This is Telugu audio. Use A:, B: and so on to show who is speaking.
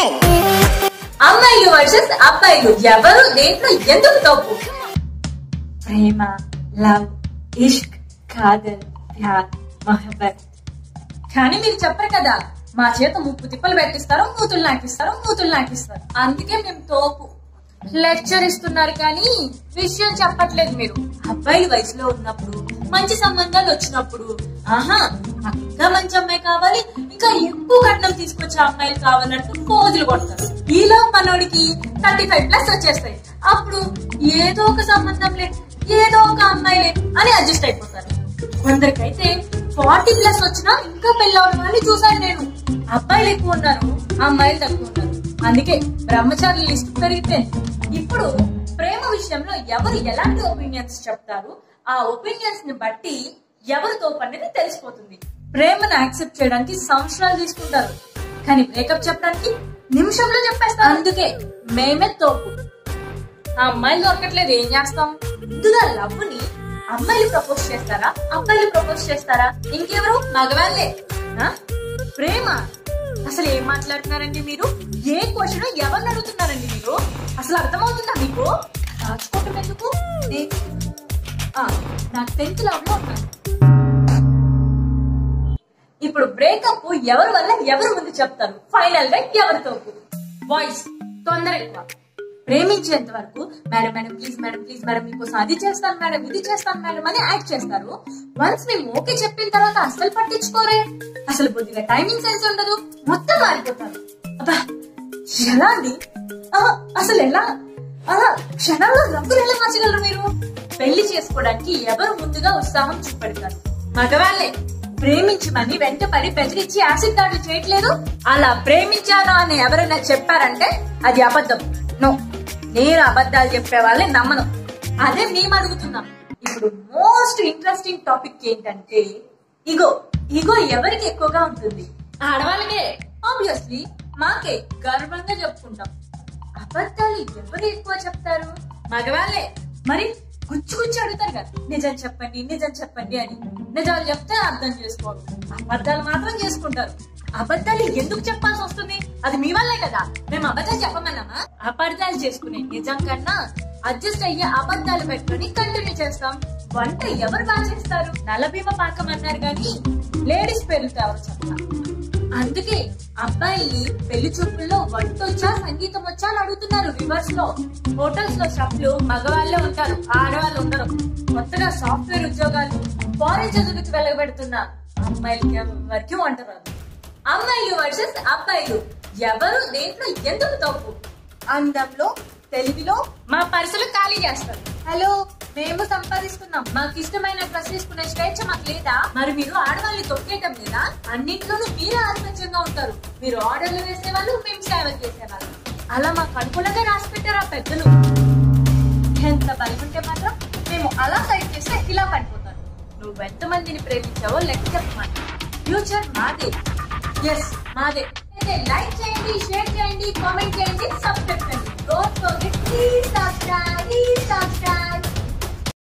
A: అమ్మాయిలు వర్సెస్ అబ్బాయిలు ఎవరు దేంట్లో ఎందుకు తప్పు?
B: ప్రేమ, లవ్, ఇష్క్, కాదల్, ప్యార్, మొహబ్బత్.
A: కానీ మీరు చెప్పరు కదా, మా చేత ముప్పు తిప్పలు పెట్టిస్తారు, మూతులు నాకిస్తారు. అందుకే మేము తోపు. లెక్చర్ ఇస్తున్నారు కానీ విషయం చెప్పట్లేదు మీరు. అబ్బాయిలు వయసులో ఉన్నప్పుడు మంచి సంబంధాలు వచ్చినప్పుడు ఆహా ఇంకా మంచి అమ్మాయి కావాలి, ఇంకా ఎక్కువ కట్నం తీసుకొచ్చే అమ్మాయిలు కావాలంటూ పోజులు కొడతారు. ఈలో మనోడికి 35+ వచ్చేస్తాయి. అప్పుడు ఏదో ఒక సంబంధం లేదు, ఏదో ఒక అమ్మాయిలే అని అడ్జస్ట్ అయిపోతారు. కొందరికైతే 40+ వచ్చినా ఇంకా పెళ్ళవడం అని చూసాను నేను. అబ్బాయిలు ఎక్కువ ఉన్నారు, అమ్మాయిలు తక్కువ ఉన్నారు. అందుకే బ్రహ్మచారుల లిస్ట్ పెరిగితే ఇప్పుడు ప్రేమ విషయంలో ఎవరు ఎలాంటి ఒపీనియన్స్ చెప్తారు, ఆ ఒపీనియన్స్ ని బట్టి ఎవరు తోపు అనేది తెలిసిపోతుంది. ప్రేమను యాక్సెప్ట్ చేయడానికి సంవత్సరాలు తీసుకుంటారు, కానీ బ్రేకప్ చెప్పడానికి నిమిషంలో చెప్పేస్తారు. అందుకే మేమే తోపు. ఆ అమ్మాయిలు దొరకట్లేదు, ఏం చేస్తాం? ముందుగా లవ్ ని అమ్మాయిలు ప్రపోజ్ చేస్తారా, అబ్బాయిలు ప్రపోజ్ చేస్తారా? ఇంకెవరు? మగవాళ్ళే. ప్రేమ అసలు ఏం మాట్లాడుతున్నారండి మీరు? ఏ క్వశ్చన్ ఎవరిని అడుగుతున్నారండి మీరు? అసలు అర్థమవుతుందా మీకు? దాచుకోవటం ఎందుకు? నాకు 10th లవ్ లో ఉన్నాను. ఇప్పుడు బ్రేకప్ ఎవరి వల్ల ఎవరు ముందు చెప్తారు? ఫైనల్ గా ఎవరి తోపు? బాయ్స్ తొందర ఎక్కువ. ప్రేమించేంత వరకు మేడం ప్లీజ్ మేడం మీకోసం అది చేస్తాను మేడం, ఇది చేస్తాను మేడం అని యాక్ట్ చేస్తారు. వన్స్ మేము ఓకే చెప్పిన తర్వాత అసలు పట్టించుకోరే. అసలు కొద్దిగా టైమింగ్ సెన్స్ ఉండదు, మొత్తం మారిపోతారు. అబ్బా ఎలా అండి? అసలు ఎలా క్షణాల్లో రంగులు ఎలా మార్చగలరు మీరు? పెళ్లి చేసుకోవడానికి ఎవరు ముందుగా ఉత్సాహం చూపెడతారు? మగవాళ్ళే. ప్రేమించమని వెంటపడి బెదిరించి యాసిడ్ దాడులు చేయట్లేదు. అలా ప్రేమించాను అని ఎవరైనా చెప్పారంటే అది అబద్ధం. నో, నేను అబద్ధాలు చెప్పే వాళ్ళని నమ్మను. అదే మేము అడుగుతున్నాం. ఇప్పుడు మోస్ట్ ఇంట్రెస్టింగ్ టాపిక్ ఏంటంటే ఈగో ఎవరికి ఎక్కువగా ఉంటుంది? ఆడవాళ్ళకే. ఆబ్వియస్లీ మాకే గర్వంగా చెప్పుకుంటాం. అబద్ధాలు ఎవరు ఎక్కువ చెప్తారు? మగవాళ్ళే. మరి గుచ్చి అడుగుతారు కదా, నిజం చెప్పండి అని. నిజాలు చెప్తే అర్థం చేసుకోరు, అబద్ధాలు మాత్రం చేసుకుంటారు. అబద్ధాలు ఎందుకు చెప్పాల్సి వస్తుంది? అది మీ వల్లే కదా. మేము అబద్ధాలు చెప్పమన్నామా? అబద్ధాలు చేసుకునే నిజం కన్నా అడ్జస్ట్ అయ్యే అబద్ధాలు పెట్టుకుని కంటిన్యూ చేస్తాం. వంట ఎవరు బాగా చేస్తారు? నలభీమ పాకం అన్నారు కానీ లేడీస్ పేర్లతో ఎవరు చెప్తారు? అందుకే అబ్బాయిని పెళ్లి చూపుల్లో వంట వచ్చా, సంగీతం వచ్చా అని అడుగుతున్నారు. రివర్స్ లో హోటల్స్ లో షాప్లు మగవాళ్ళే ఉంటారు, ఆడవాళ్ళు ఉండరు. కొత్తగా సాఫ్ట్వేర్ ఉద్యోగాలు, ఫారెన్ చదువులకు వెళ్ళబెడుతున్న అమ్మాయిలకి ఎవరికి వంట రాదు. అమ్మాయిలు వర్సెస్ అబ్బాయిలు ఎవరు దేంట్లో ఎందుకు తప్పు? అందంలో, తెలివిలో మా పర్సులు ఖాళీ చేస్తారు. హలో, మేము సంపాదిస్తున్నాం, మాకు ఇష్టమైన డ్రెస్ తీసుకునే స్వేచ్ఛ మాకు లేదా? మరి మీరు ఆడవాళ్ళని తొక్కేయటం లేదా? అన్నింట్లోనూ మీరే ఆధిపత్యంగా ఉంటారు. మీరు ఆర్డర్లు వేసేవాళ్ళు, మేము సేవలు చేసేవాళ్ళు. అలా మాకు అనుకూలంగా రాసి పెట్టారు ఆ పెద్దలు. ఎంత బలం ఉంటే మాత్రం మేము అలా సైడ్ చేస్తే ఇలా పడిపోతారు. నువ్వు ఎంతమందిని ప్రేమించావో లెక్క చెప్పమని. ఫ్యూచర్ మాదే. ఎస్ మాదే. లైక్ చేయండి, షేర్ చేయండి, కామెంట్ చేయండి, సబ్స్క్రైబ్ చేయండి. Don't forget, please subscribe.